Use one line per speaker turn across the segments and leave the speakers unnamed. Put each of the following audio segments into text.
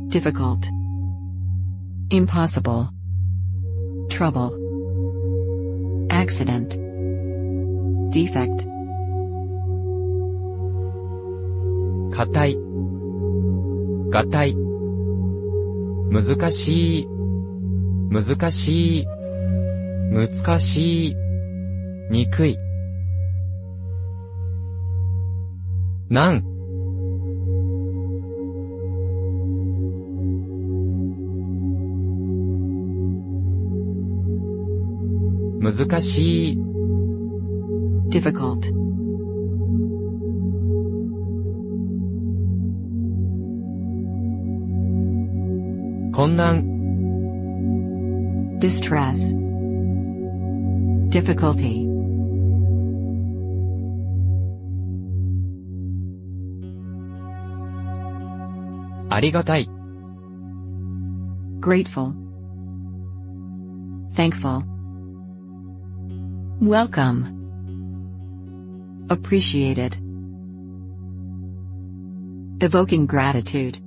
difficult, impossible, trouble, accident, defect,
硬い、硬い、難しい、難しい、難しい、憎い、難、難しい、
difficult,
困難、
distress, difficulty,
ありがたい、
grateful, thankful, welcome, appreciated, evoking gratitude,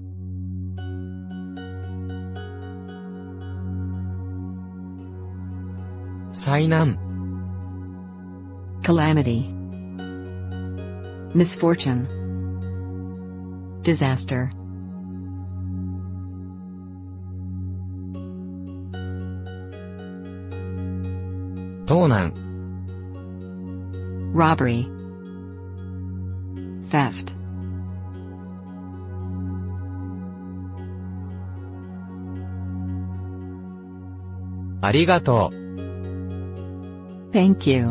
災難、
calamity, misfortune, disaster,
盗難、
robbery, theft,
ありがとう、
thank you,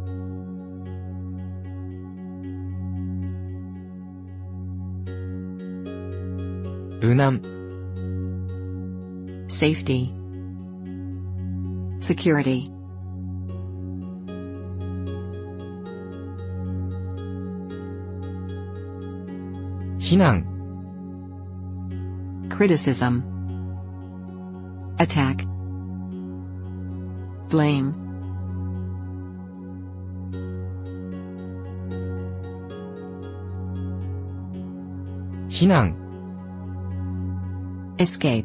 無難、
safety, security,
非難、
criticism, attack, blame,
非難、
escape,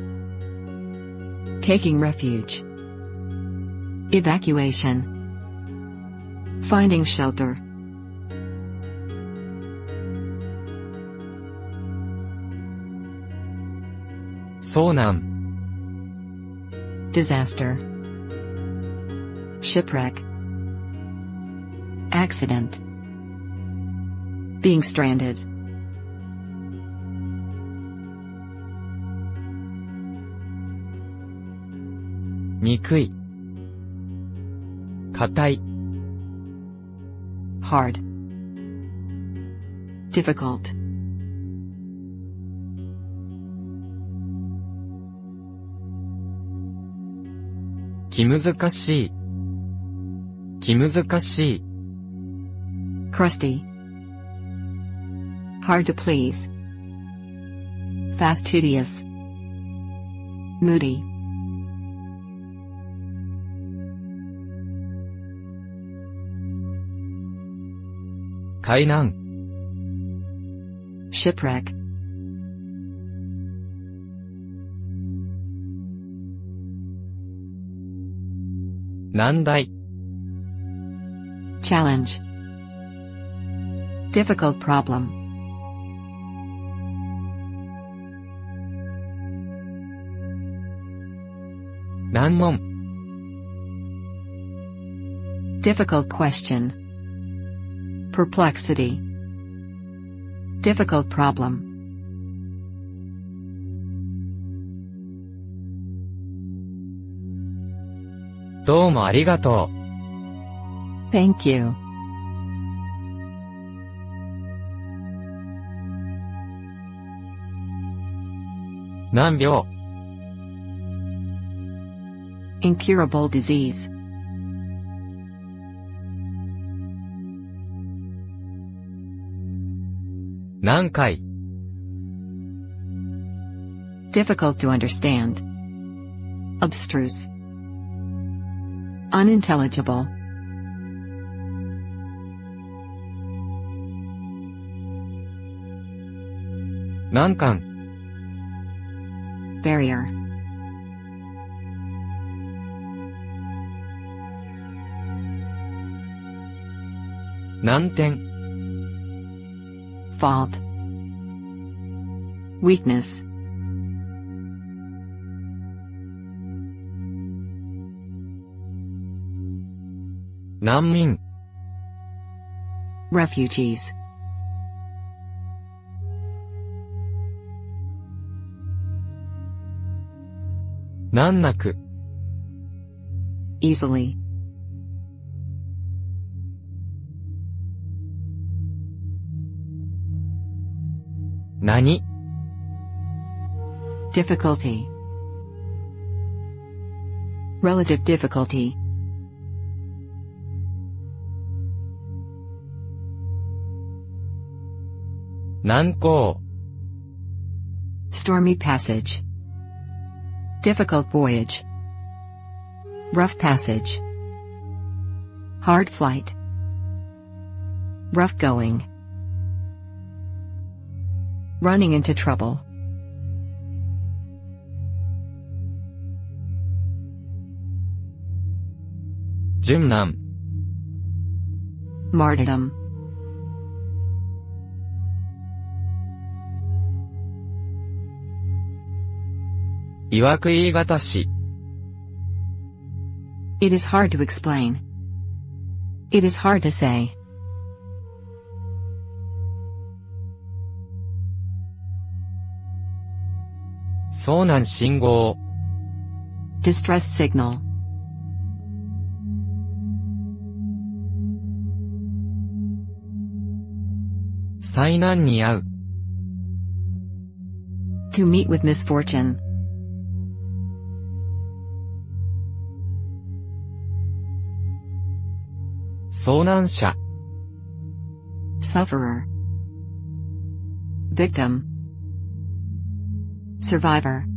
taking refuge, evacuation, finding shelter,
遭難、
disaster, shipwreck, accident, being stranded,
憎い、硬い、
hard, difficult,
気難しい、気難しい、
crusty, hard to please, fastidious, moody,
海難、
shipwreck,
難題、
challenge, difficult problem,
難問、
difficult question, perplexity, difficult problem,
どうもありがとう、
thank you,
難病、
incurable disease,
難解、
difficult to understand, abstruse, unintelligible,
難関、
barrier,
難点、
fault, weakness,
難民、
refugees,
難なく、
easily,
何、
difficulty, relative difficulty,
難航、
stormy passage, difficult voyage, rough passage, hard flight, rough going, running into trouble,
殉難、
martyrdom,
曰く言い難し、
it is hard to explain, it is hard to say,
遭難信号、
distress signal,
災難に遭う、
to meet with misfortune,
遭難者、
sufferer, victim, survivor,